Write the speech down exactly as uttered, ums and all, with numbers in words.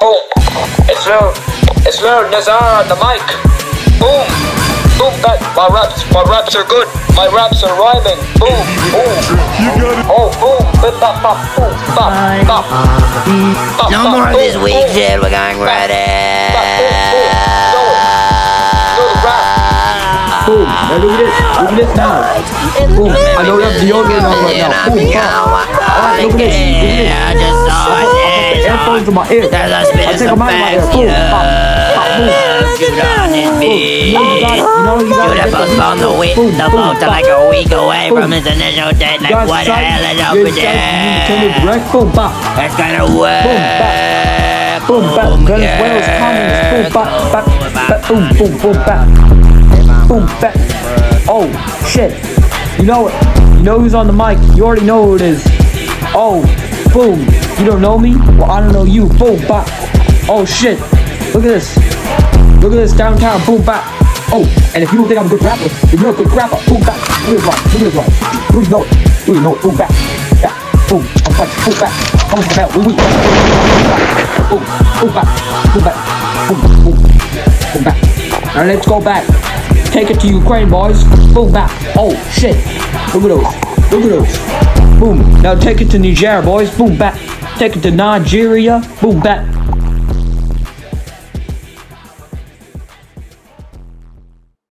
Boom. It's Lil, it's Lil Nazar on the mic. Boom. Boom back. My raps, my raps are good. My raps are rhyming. Boom. Boom. Oh, boom. Bip, bop, bop, boom. Bop, bop. Bop, No bop, more of boom, this weak boom. shit. We're going ready. Bop, boom, boom. Know it. Know the rap. Boom. Now look at this. Look at this now. Boom. I know that's deodorant on right now. Boom. Alright, look at this. Look at this. I just saw it. Earphones in my ear. There's a I spit take some them out of my ear. facts. Boom. Pop. Pop. Boom. Shoot on this beat. You know you got it. You know you got it. Shoot up on the week. Boom. The Boom. boat like a week away Boom. from his initial date. Like Guys, what the excited? hell is up You're with excited? You that? can move direct. Boom. Pop. That's gonna work. Boom. Pop. Boom. Pop. Venezuela's communist. Boom. Pop. Pop. Pop. Boom. Boom. Boom. Pop. Boom. Pop. Oh shit. You know it. You know who's on the mic. You already know who it is. Oh. Boom. You don't know me? Well, I don't know you. Boom. Pop. Oh shit. Look at this. Look at this downtown. Boom. Pop. Oh, and if you don't think I'm a good rapper, if you're a good rapper, boom. Pop. Look at this right. Look at this right. Do you know it? Do you know it? Boom. Pop. Yeah. Boom. I'm fighting. Boom. Pop. Come to the bell. Woo woo. Boom. Boom. Pop. Boom. Pop. Boom. Boom. Boom. Pop. Now let's go back. Take it to Ukraine, boys. Boom. Pop. Oh shit. Look at those. Look at those. Boom. Now take it to Niger, boys. Boom. Back. Take it to Nigeria. Boom. Back.